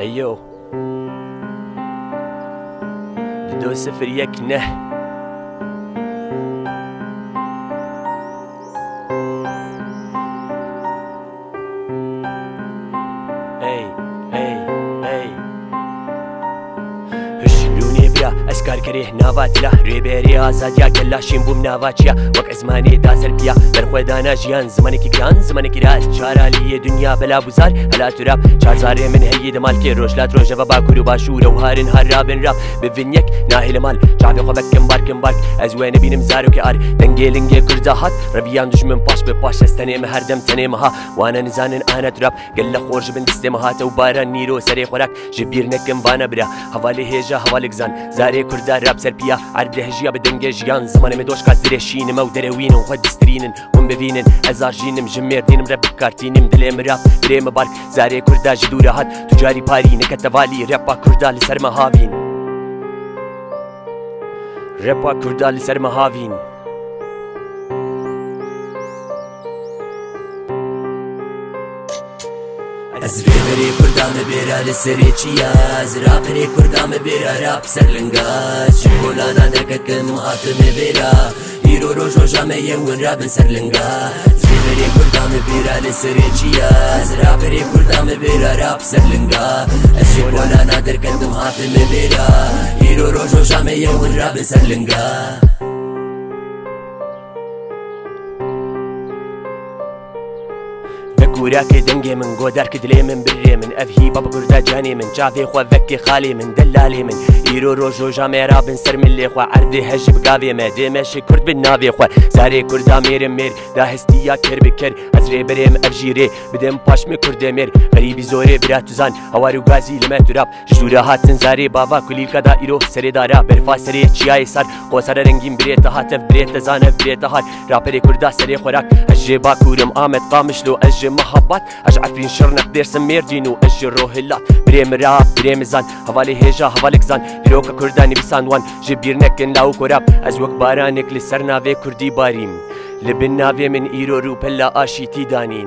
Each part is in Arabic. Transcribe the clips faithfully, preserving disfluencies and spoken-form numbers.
ايو دو صفر يك نه اسكار كريه نافاتلا ريبيري ازاديا كلاشين بوم نافاتشيا وك ازماني داسر بيا برخوي دانا جيان زمانك جان زمانك راس شارالي دنيا بلا بوزار هلا تراب شارزاري من هي دمالكي روشلات روجا باكور وباشور وهارن هرابن راب بفينيك ناهل مال شعبي خبك مبارك مبارك ازوين بينم زارو كار دنجيلنجي كرزاحات ربيان دشمن باش بباش استني مهردم تنيمها وانا نزانن انا تراب قال خورج بن دستمها وبارا نيرو سري خوراك جبيرنك بانا برا حوالي هيجا حوالي زان زاري كردا راب سربيا عرض هجيا بدنجي جيان زمان مدوش كاس دريشين مو دروين وخد دسترين وم ببينن ازارجين مجمر دينم راب كارتينم دليم راب دريم بارك زاري كردا جدورا هات تجاري باري نكتفالي رابا كردا لسر مهاوين رابا كردا لسر مهاوين از ریبری کردم بیرا لسری چیا از رابری کردم بیرا راب سرلنگا شکولانا درکتم آتم بیرا ایرو رو جوجامه یون راب سرلنگا از ریبری کردم بیرا لسری چیا از رابری کردم بیرا راب سرلنگا شکولانا درکتم آتم بیرا ایرو رو جوجامه یون راب سرلنگا كوراكي دنجي من قودارك دلي من بري من افهي بابا كردا جاني من جافي خوا فكي خالي من دلالي من ايرو روجو جامي رابن سر من لي خوا عردي هج بقافي ما دي ماشي كرد بالنافي خوا زاري كردا مير مير دا هستيا كر بكر ازري بريم افجيري بدم باشمي كرد مير غريبي زوري براتوزان هوارو غازي لما تراب جدورا هاتن زاري بابا كلي كدا ايرو سري دارا برفا سري چياي سر قوسر رنگين بريت هاتف بريت زانف بريت هات رابري كردا سري خوراك اجي باكورم آمد قامشلو اجي محبات اج عفرين شرنق دير سمير دينو اجي روهلات بريم راب بريم زان حوالي هيجا حوالك زان بيروكا كرداني بسان وان جبيرنك لاو كراب ازوك بارانك لسرنا في كردي باريم لبنا في من ايرو رو بلا اشي تيدانين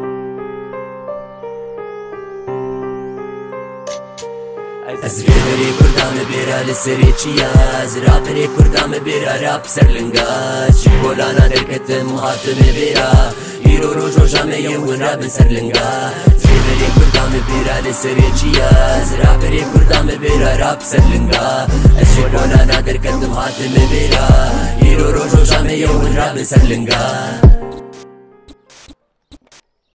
از ریبری کردم بیرا لسری چیا از رابری کردم بیرا راب سرلنگا شکولانا درکتم آتم بیرا ایرو رو جوجامه یون راب سرلنگا از ریبری کردم بیرا لسری چیا از رابری کردم بیرا راب سرلنگا شکولانا درکتم آتم بیرا ایرو رو جوجامه یون راب سرلنگا